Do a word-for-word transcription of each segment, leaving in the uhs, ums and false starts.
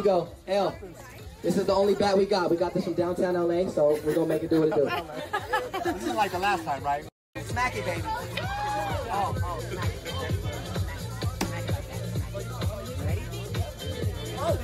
you go. L. This is the only bat we got. We got this from downtown L A, so we're gonna make it do what it do. This is like the last time, right? Smack it, baby. Oh, oh, smack it. Ready? Oh!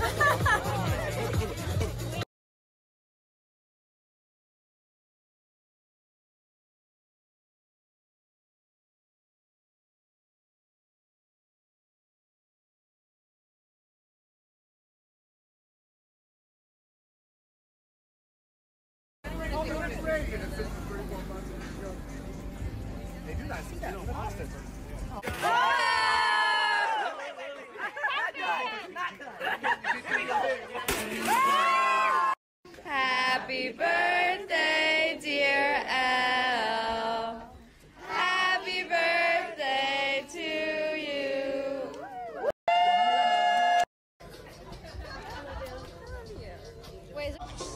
They do not see that in Boston. Happy birthday, dear Elle. Happy birthday to you. Wait,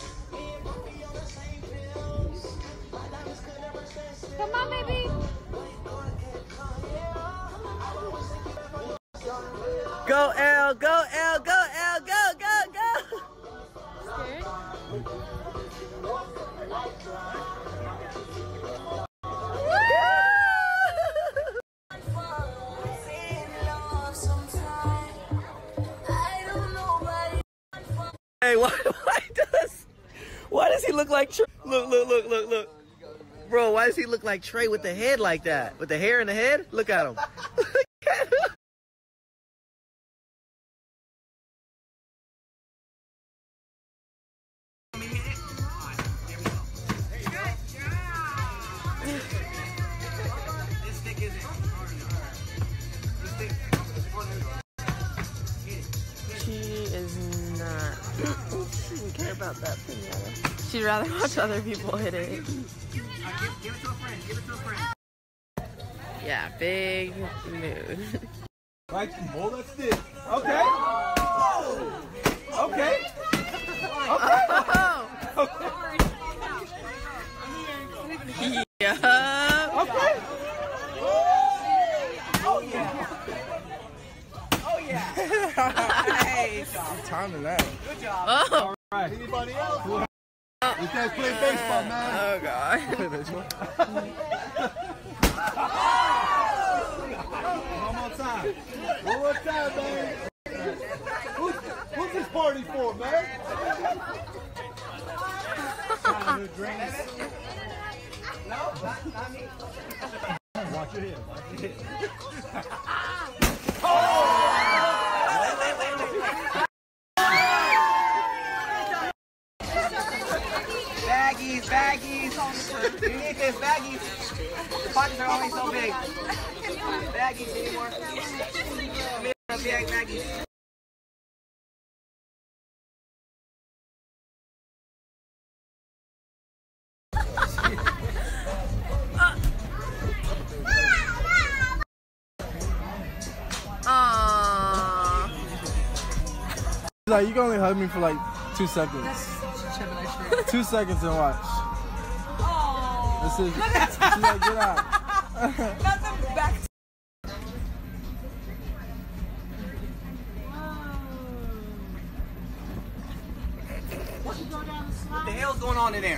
come on, baby. Go L, go L, go L, go, go, go. Scared? Hey, why, why does why does he look like Trey? Look, look, look, look, look. Bro, why does he look like Trey with the head like that? With the hair in the head? Look at him. Look at him. She is not. She doesn't care about that pinata. She'd rather watch other people hit it. Give, give it to a friend. Give it to a friend. Yeah, big mood. Right, well, that's it. Okay. Okay. Okay. Okay. Yeah. Okay. Oh yeah. Oh yeah. Nice. Timing that. Good job. Oh. All right. Anybody else? You guys play baseball, man. Oh God. Play baseball. One more time. One more time, man. Who's, who's this party for, man? Childhood dreams. No, not, not me. Watch your head. Watch your head. Baggies, baggies. You need this, baggies. The pockets are only so big. Baggies anymore. Big baggies. Aww. Like, you can only hug me for like two seconds. Two seconds and watch. This is, she's like, get out. Not the back. What the hell's going on in there?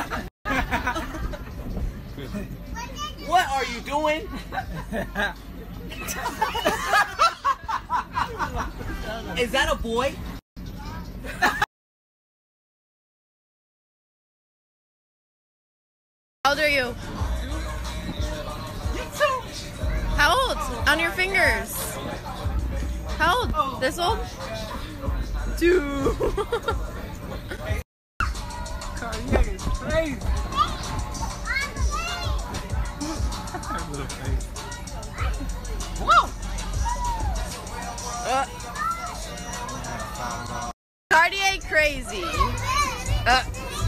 What are you doing? Is that a boy? How old are you? How old? On your fingers. How old? This old? Two. Cardiac is crazy. Whoa! Uh. Cartier crazy. Uh.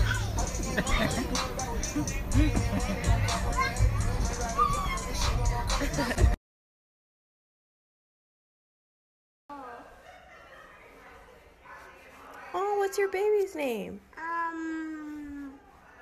Oh, what's your baby's name? Um,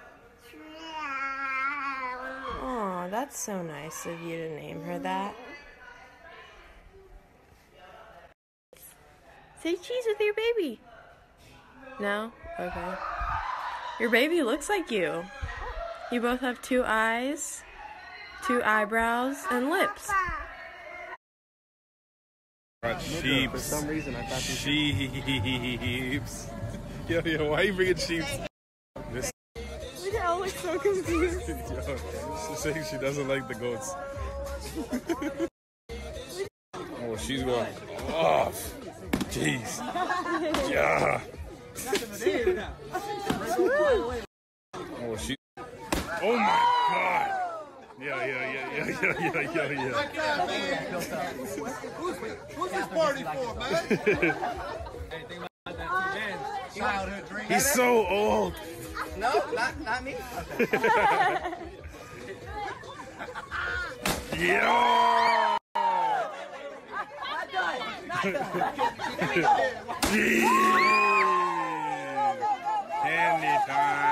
Oh, that's so nice of you to name her that. Say cheese with your baby. No? Okay. Your baby looks like you. You both have two eyes, two eyebrows, and lips. Sheeps. For some reason, I thought Sheeps. Yo, yo, why are you bringing sheeps? This Look at Alex so confused. yo, she's saying she doesn't like the goats. Oh, she's going off. Jeez. Yeah. Oh, she. Oh my God. Yeah, yeah, yeah, yeah, yeah, yeah, yeah, yeah. Who's this party for, man? He's so old. No, not not me. Yeah. Jeez. Candy time.